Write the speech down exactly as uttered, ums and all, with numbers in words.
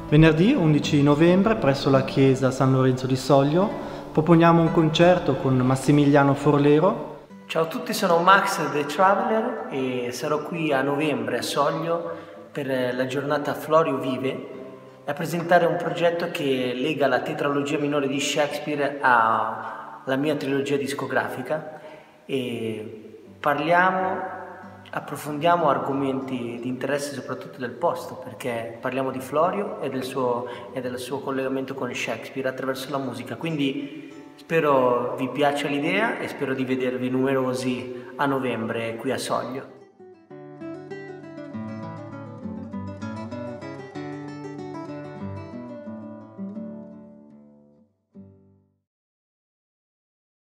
Venerdì undici novembre presso la chiesa San Lorenzo di Soglio proponiamo un concerto con Massimiliano Forlero. Ciao a tutti, sono Max The Traveler e sarò qui a novembre a Soglio per la giornata Florio Vive a presentare un progetto che lega la tetralogia minore di Shakespeare alla mia trilogia discografica e parliamo approfondiamo argomenti di interesse soprattutto del posto, perché parliamo di Florio e del suo, e del suo collegamento con Shakespeare attraverso la musica, quindi spero vi piaccia l'idea e spero di vedervi numerosi a novembre qui a Soglio.